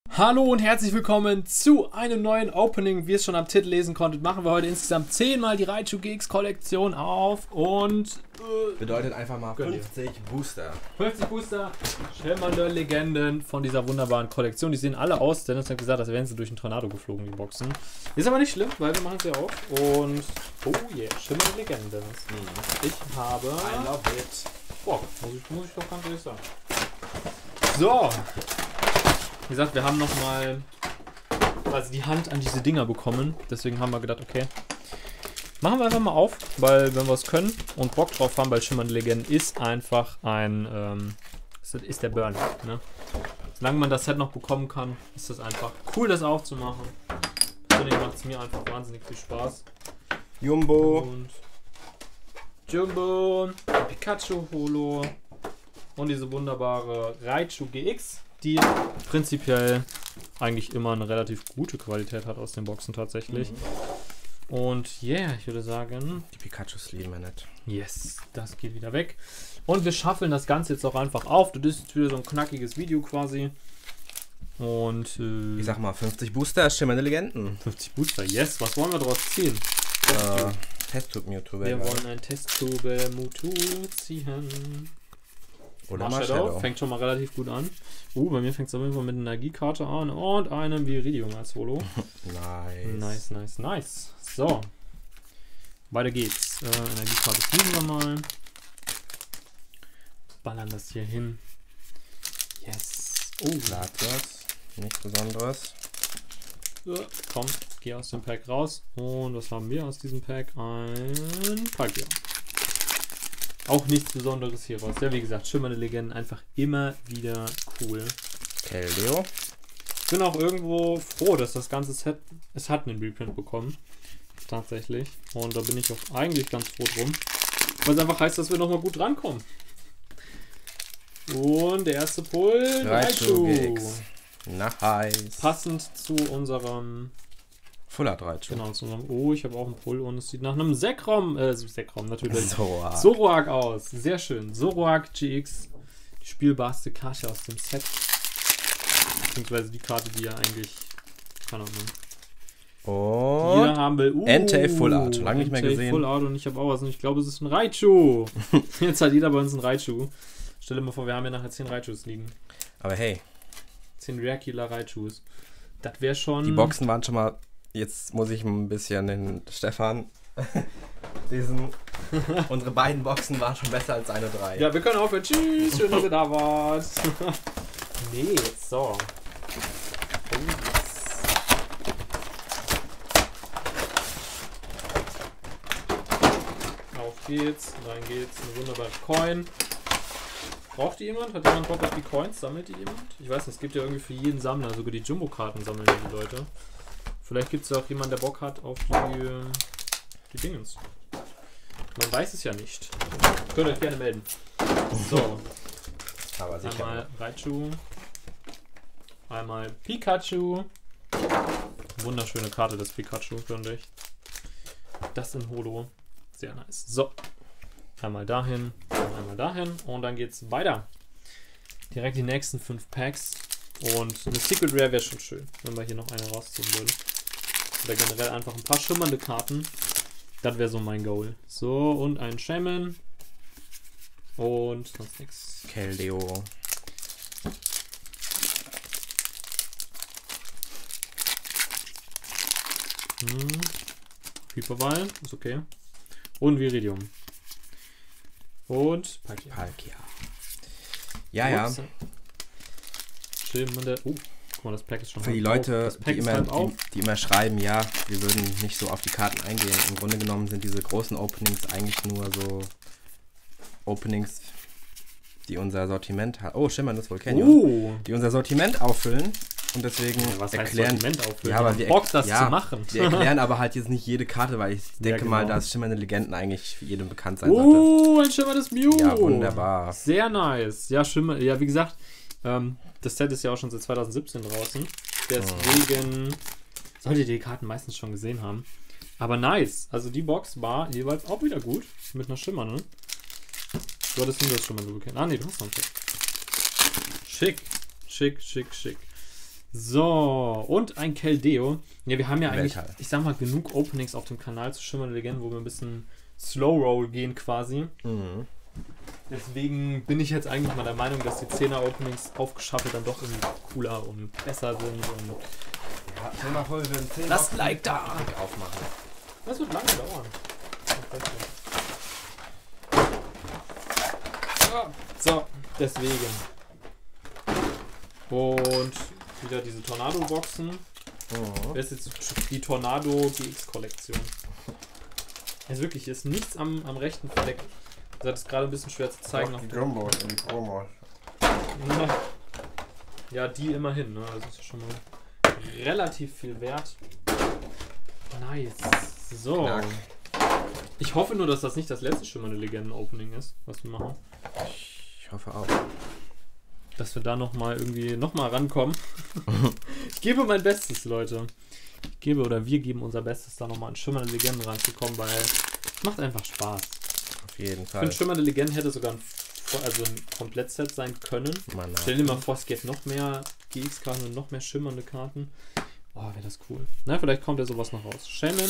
Hallo und herzlich willkommen zu einem neuen Opening. Wie ihr es schon am Titel lesen konntet, machen wir heute insgesamt 10 Mal die Raichu GX Kollektion auf und... bedeutet einfach mal 50 Booster. 50 Booster, schimmernde Legenden von dieser wunderbaren Kollektion. Die sehen alle aus, Dennis hat gesagt, als wären sie durch einen Tornado geflogen, die Boxen. Ist aber nicht schlimm, weil wir machen sie auf. Und, oh yeah, schimmernde Legenden, Dennis. Ich habe... I love it. Boah, muss ich doch ganz ehrlich sagen. So. Wie gesagt, wir haben nochmal quasi die Hand an diese Dinger bekommen. Deswegen haben wir gedacht, okay, machen wir einfach mal auf, weil wenn wir es können und Bock drauf haben, weil Schimmernde Legenden ist einfach ein, ist der Burn. Ne? Solange man das Set noch bekommen kann, ist das einfach cool, das aufzumachen. Persönlich macht es mir einfach wahnsinnig viel Spaß. Jumbo. Und Jumbo, Pikachu Holo und diese wunderbare Raichu GX, die prinzipiell eigentlich immer eine relativ gute Qualität hat aus den Boxen tatsächlich. Und yeah, ich würde sagen... Die Pikachus lieben wir nicht. Yes, das geht wieder weg. Und wir schaffeln das Ganze jetzt auch einfach auf. Das ist wieder so ein knackiges Video quasi. Und ich sag mal 50 Booster, Schimmernde Legenden. 50 Booster, yes. Was wollen wir daraus ziehen? Testtube Mewtwo. Wir wollen ein Testtube Mewtwo ziehen. Oder Marshadow fängt schon mal relativ gut an. Bei mir fängt es auf jeden Fall mit einer Energiekarte an und einem Viridium als Holo. Nice. So. Weiter geht's. Energiekarte fliegen wir mal. Ballern das hier hin. Yes. Latias. Nichts Besonderes. So, komm, geh aus dem Pack raus. Und was haben wir aus diesem Pack? Ein Palkia. Auch nichts Besonderes hier raus. Ja, wie gesagt, Schimmernde Legenden einfach immer wieder cool. Keldeo. Ich bin auch irgendwo froh, dass das ganze Set, es hat einen Reprint bekommen. Tatsächlich. Und da bin ich auch eigentlich ganz froh drum. Weil es einfach heißt, dass wir nochmal gut rankommen. Und der erste Pull, Raichu GX. Nice. Passend zu unserem... Full Art Raichu. Genau, zu unserem... Oh, ich habe auch einen Pull und es sieht nach einem Sekrom natürlich. Zoroark aus. Sehr schön. Zoroark GX. Die spielbarste Karte aus dem Set. Beziehungsweise die Karte, die ja eigentlich... Keine Ahnung. Und hier haben wir... Entei Full Art. Schon lange nicht mehr gesehen. Full Art und ich habe auch was und ich glaube, es ist ein Raichu. Jetzt hat jeder bei uns ein Raichu. Stell dir mal vor, wir haben hier nachher 10 Raichus liegen. Aber hey. 10 Rare Killer Raichus. Das wäre schon... Die Boxen waren schon mal... Jetzt muss ich ein bisschen den Stefan... Unsere beiden Boxen waren schon besser als 1 und 3. Ja, wir können aufhören. Tschüss, schön, dass ihr da wart. Nee, so. Auf geht's, rein geht's. Eine wunderbare Coin. Braucht die jemand? Hat jemand Bock auf die Coins? Sammelt die jemand? Ich weiß nicht, es gibt ja irgendwie für jeden Sammler, sogar die Jumbo-Karten sammeln die Leute. Vielleicht gibt es ja auch jemanden, der Bock hat auf die Dingens. Man weiß es ja nicht. Könnt ihr euch gerne melden. So. Aber sicher. Einmal Raichu. Einmal Pikachu. Wunderschöne Karte, das Pikachu, finde ich. Das in Holo. Sehr nice. So. Einmal dahin, einmal dahin und dann geht's weiter. Direkt die nächsten 5 Packs. Und eine Secret Rare wäre schon schön, wenn wir hier noch eine rausziehen würden. Oder generell einfach ein paar schimmernde Karten. Das wäre so mein Goal. So, und ein Shaman. Und sonst nichts. Keldeo. Hyperball, ist okay. Und Viridium. Und Palkia. Ja. Schimmernde. Guck mal, das Pack ist schon für die Leute, die immer schreiben, ja, wir würden nicht so auf die Karten eingehen. Im Grunde genommen sind diese großen Openings eigentlich nur so Openings, die unser Sortiment hat. Oh, Schimmerndes Volcanion. Die unser Sortiment auffüllen. Und deswegen erklären, Bock, das zu machen. Wir erklären aber halt jetzt nicht jede Karte, weil ich denke mal, dass Schimmernde Legenden eigentlich für jedem bekannt sein sollte. Ein schimmernes Mew. Ja, wunderbar. Sehr nice. Ja, wie gesagt, das Set ist ja auch schon seit 2017 draußen. Deswegen solltet ihr die Karten meistens schon gesehen haben. Aber nice. Also die Box war jeweils auch wieder gut. Mit einer Schimmer, ne? Du hattest nur das schon mal so bekannt. Ah, ne, du hast noch einen Schick. Schick. So, und ein Keldeo. Ja, wir haben ja eigentlich, Weltall. ich sag mal, genug Openings auf dem Kanal zu Schimmernde Legenden, wo wir ein bisschen Slow Roll gehen quasi. Mhm. Deswegen bin ich jetzt eigentlich mal der Meinung, dass die 10er Openings aufgeschaffelt dann doch irgendwie cooler und besser sind. Und Ja, stell mal vor, wir würden 10 lasst ein Like da! aufmachen. Das wird lange dauern. So, deswegen. Und wieder diese Tornado-Boxen. Oh. Das ist jetzt die Tornado GX-Kollektion. Also wirklich, ist nichts am rechten Fleck. Das ist gerade ein bisschen schwer zu zeigen. Die Jumbo in die Promo. Ja, die immerhin. Ne? Das ist ja schon mal relativ viel wert. Nice. So. Knack. Ich hoffe nur, dass das nicht das letzte Schimmernde Legenden-Opening ist, was wir machen. Ich hoffe auch. Dass wir da nochmal rankommen. Ich gebe mein Bestes, Leute. Wir geben unser Bestes, da nochmal an Schimmernde Legenden ranzukommen, weil es macht einfach Spaß. Auf jeden Ich Fall. finde, Schimmernde Legenden hätte sogar ein Komplettset sein können. Mann, Stell dir mal vor, es gäbe noch mehr GX-Karten und noch mehr schimmernde Karten. Oh, wäre das cool. Na, vielleicht kommt ja sowas noch raus. Shannon.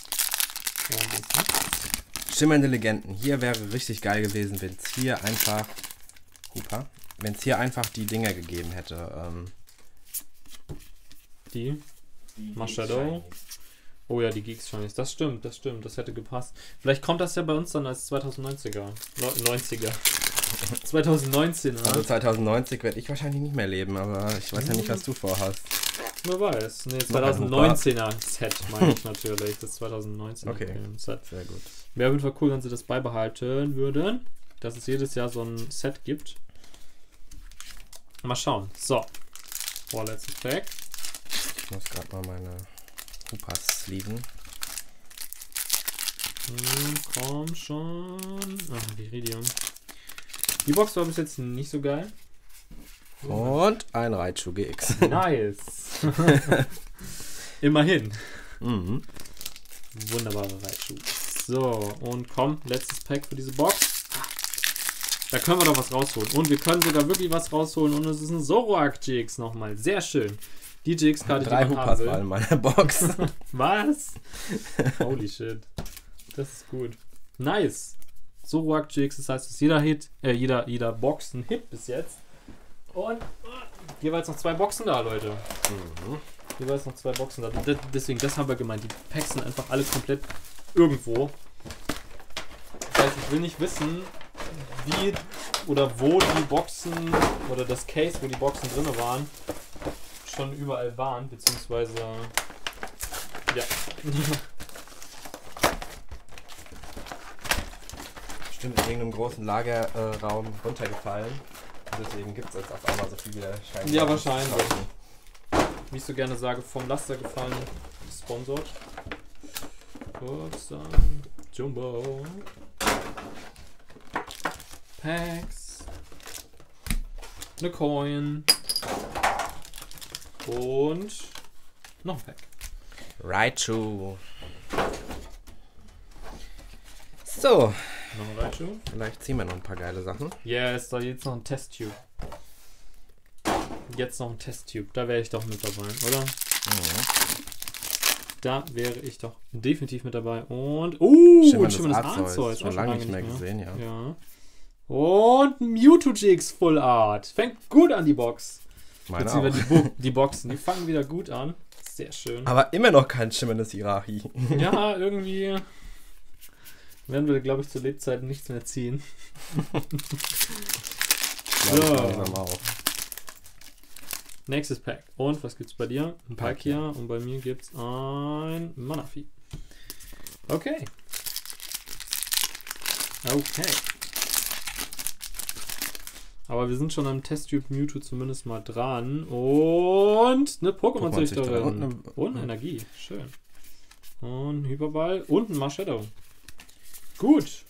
Schimmernde Legenden. Hier wäre richtig geil gewesen, wenn es hier einfach... Wenn es hier einfach die Dinger gegeben hätte. Die Marshadow. Oh ja, die Geeks Shinies. Das stimmt. Das hätte gepasst. Vielleicht kommt das ja bei uns dann als 2090er. 90er. 2019er. Also 2090 werde ich wahrscheinlich nicht mehr leben, aber ich weiß ja nicht, was du vorhast. Wer weiß. Ne, 2019er Set meine ich natürlich. Das 2019er Set. Sehr gut. Wäre auf jeden Fall cool, wenn sie das beibehalten würden. Dass es jedes Jahr so ein Set gibt. Mal schauen. So. Vorletztes Pack. Ich muss gerade mal meine Hoopas sleeven. Komm schon. Ach, Viridium. Die Box war bis jetzt nicht so geil. Und ein Raichu GX. Nice. Immerhin. Mhm. Wunderbare Raichu. So, und komm, letztes Pack für diese Box. Da können wir doch was rausholen. Und wir können sogar wirklich was rausholen. Und es ist ein Zoroark GX nochmal. Sehr schön. Die GX-Karte, die man haben will. 3 Hoopas waren in meiner Box. Was? Holy shit. Das ist gut. Nice. Zoroark GX, das heißt, dass jeder Box ein Hit bis jetzt. Und jeweils noch 2 Boxen da, Leute. Mhm. Jeweils noch 2 Boxen da. Deswegen, das haben wir gemeint. Die Packs sind einfach alle komplett irgendwo. Das heißt, ich will nicht wissen, wie oder wo die Boxen oder das Case, wo die Boxen drin waren, schon überall waren, beziehungsweise ja. Bestimmt in irgendeinem großen Lagerraum runtergefallen. Deswegen gibt es jetzt auf einmal so viele Scheine. Ja, wahrscheinlich. Wie ich so gerne sage, vom Laster gefallen, gesponsert. Kurz dann Jumbo. Packs. Eine Coin. Und noch ein Pack. Raichu. So. Noch ein Raichu. Vielleicht ziehen wir noch ein paar geile Sachen. Yes, da jetzt noch ein Testtube. Jetzt noch ein Testtube. Da wäre ich doch mit dabei, oder? Mhm. Da wäre ich doch definitiv mit dabei. Und Schimmernes Arceus. Schon lange nicht mehr gesehen, ja. Ja. Und Mewtwo GX Full Art. Fängt gut an die Box. Meine auch. Die Boxen, die fangen wieder gut an. Sehr schön. Aber immer noch kein Schimmerndes Irachi. Ja, irgendwie werden wir, glaube ich, zu Lebzeiten nichts mehr ziehen. So. Nächstes Pack. Und was gibt's bei dir? Ein Palkia. Und bei mir gibt's ein Manaphy. Okay. Aber wir sind schon am Testtube Mewtwo zumindest mal dran. Und eine Pokémon-Züchterin. Und Energie. Schön. Und ein Hyperball. Und ein Marshadow. Gut.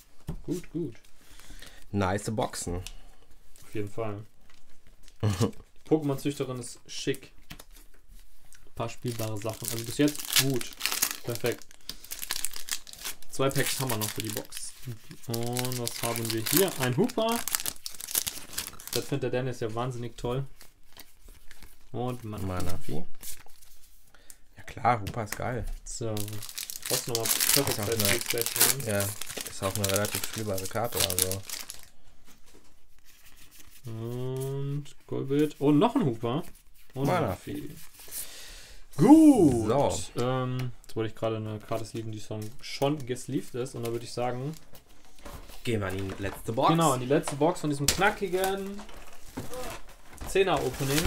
Nice Boxen. Auf jeden Fall. Pokémon-Züchterin ist schick. Ein paar spielbare Sachen. Also bis jetzt gut. Perfekt. 2 Packs haben wir noch für die Box. Und was haben wir hier? Ein Hooper. Das findet der Dennis ja wahnsinnig toll. Und Manafi. Ja klar, Hoopa ist geil. So. Was nochmal Perfect Side. Ja, ist auch eine relativ spielbare Karte, also. Und Golbit. Und noch ein Hooper. Und Manafi. Gut. So. Jetzt wollte ich gerade eine Karte sleeven, die schon gesleeved ist. Und da würde ich sagen... Gehen wir in die letzte Box. Genau, in die letzte Box von diesem knackigen 10er Opening.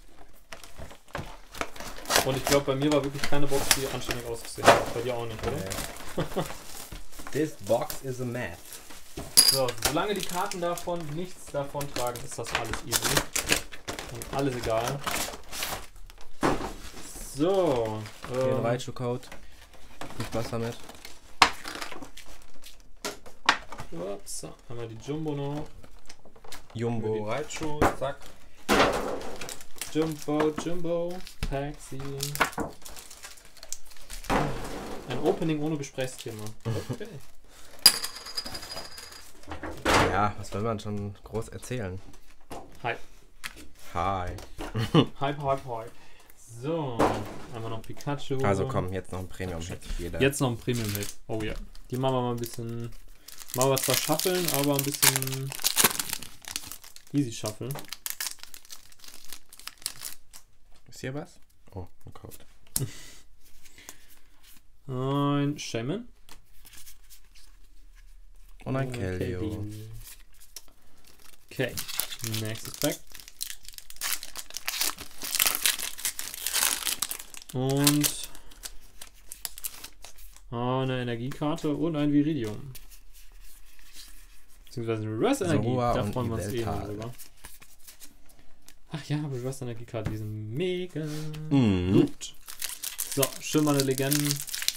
Und ich glaube, bei mir war wirklich keine Box, die anständig ausgesehen hat. Bei dir auch nicht, oder? Nee. This box is a mess. So, solange die Karten davon nichts davon tragen, ist das alles easy. Und alles egal. So. Den Raichu-Code. Viel Spaß damit. Ups, einmal die Jumbo noch. Jumbo Raichu, zack. Jumbo, Taxi. Ein Opening ohne Gesprächsthema. Okay. Ja, was will man schon groß erzählen? Hi. Hi. Hype. So, einmal noch Pikachu. Also komm, jetzt noch ein Premium-Hit. Jetzt noch ein Premium-Hit. Oh ja. Die machen wir mal ein bisschen... Machen wir zwar Shuffeln, aber ein bisschen... Easy Shuffle. Ist hier was? Oh, ein Code. Ein Shaman. Und ein Keldeo. Okay, nächstes Pack. Und eine Energiekarte und ein Viridium. Beziehungsweise eine Reverse-Energie. Da freuen wir uns eh drüber. Ach ja, Reverse-Energiekarte, die sind mega gut. So, schimmernde Legenden.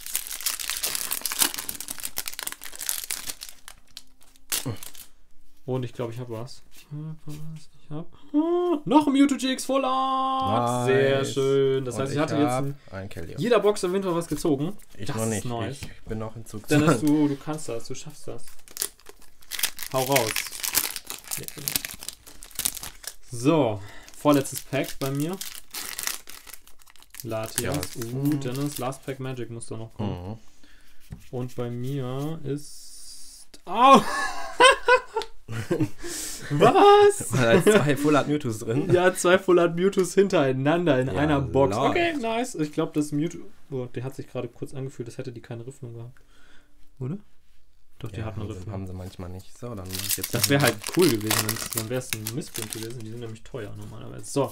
Und ich glaube, ich habe was. Ich habe noch ein Mewtwo GX Full Art. Nice. Sehr schön. Das heißt, ich hatte jetzt ein jeder Box auf jeden Fall was gezogen. Ich das noch nicht. Ist nice. Ich bin noch in Zug. Dennis, du kannst das. Du schaffst das. Hau raus. So, vorletztes Pack bei mir. Latias. Dennis, Last Pack Magic muss da noch kommen. Und bei mir ist... Oh! Was? Da ist 2 Full Art Mewtwo's drin. Ja, 2 Full Art Mewtwo's hintereinander in einer Box. Lord. Okay, nice. Ich glaube, das Mewtwo... Oh, der hat sich gerade kurz angefühlt, als hätte die keine Riffnung gehabt. Oder? Doch, die hat eine Riffnung. Haben sie manchmal nicht. So, dann ich jetzt. Das wäre halt cool gewesen, dann wäre es ein Missprint gewesen. Die sind nämlich teuer normalerweise. So.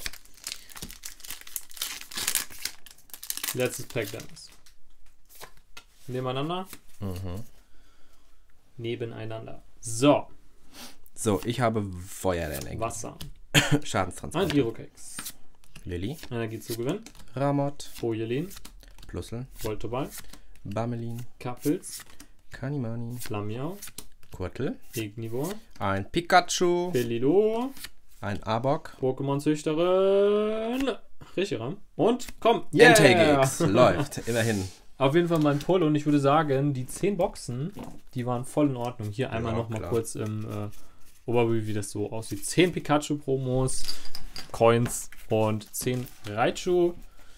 Letztes Pack, Dennis. Nebeneinander. Nebeneinander. So. So, ich habe Feuerenergie. Wasser. Schadenstransport. Ein Girokex. Lilly. Energie zu gewinnen. Ramot. Fojelin. Plusel. Voltoball. Bamelin. Kappels. Kanimani. Flammiau. Kurtel. Ignivor. Ein Pikachu. Belilo. Ein Arbok. Pokémon-Züchterin. Reshiram. Und komm. Yeah! NTGX. Läuft. Immerhin. Auf jeden Fall mein Polo. Und ich würde sagen, die 10 Boxen, die waren voll in Ordnung. Hier einmal noch mal kurz im Overview, wie das so aussieht. 10 Pikachu-Promos, Coins und 10 Raichu.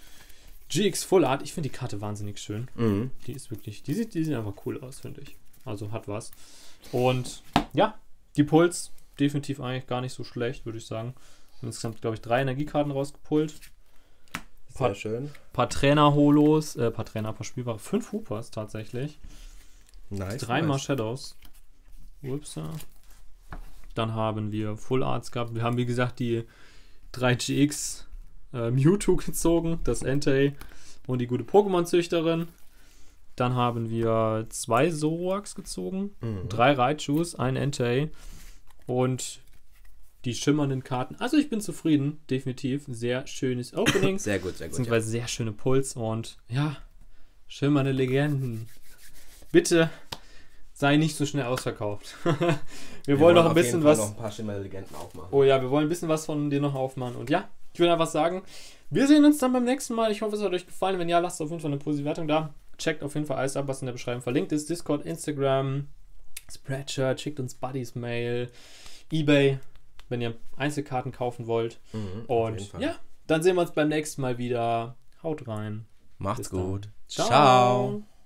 GX Full Art. Ich finde die Karte wahnsinnig schön. Die ist wirklich, die sieht einfach cool aus, finde ich. Also hat was. Und ja, die Puls definitiv eigentlich gar nicht so schlecht, würde ich sagen. Insgesamt, glaube ich, 3 Energiekarten rausgepult. Sehr schön. Paar Trainer-Holos, paar Spielbare. 5 Hoopers tatsächlich. Nice. 3 mal Shadows. Ups. Dann haben wir Full Arts gehabt. Wir haben, wie gesagt, die 3 GX Mewtwo gezogen, das Entei und die gute Pokémon-Züchterin. Dann haben wir 2 Zoroarks gezogen, 3 Raichus, ein Entei und die schimmernden Karten. Also ich bin zufrieden, definitiv. Sehr schönes Opening. Sehr gut, sehr gut. Beziehungsweise sehr schöne Puls und ja, schimmernde Legenden. Bitte sei nicht so schnell ausverkauft. wir wollen noch ein bisschen was. Noch ein paar schimmernde Legenden aufmachen. Oh ja, wir wollen ein bisschen was von dir noch aufmachen. Und ja, ich würde einfach sagen, wir sehen uns dann beim nächsten Mal. Ich hoffe, es hat euch gefallen. Wenn ja, lasst auf jeden Fall eine positive Wertung da. Checkt auf jeden Fall alles ab, was in der Beschreibung verlinkt ist. Discord, Instagram, Spreadshirt, schickt uns Buddies Mail, eBay, wenn ihr Einzelkarten kaufen wollt. Und ja, Dann sehen wir uns beim nächsten Mal wieder. Haut rein. Macht's gut. Ciao.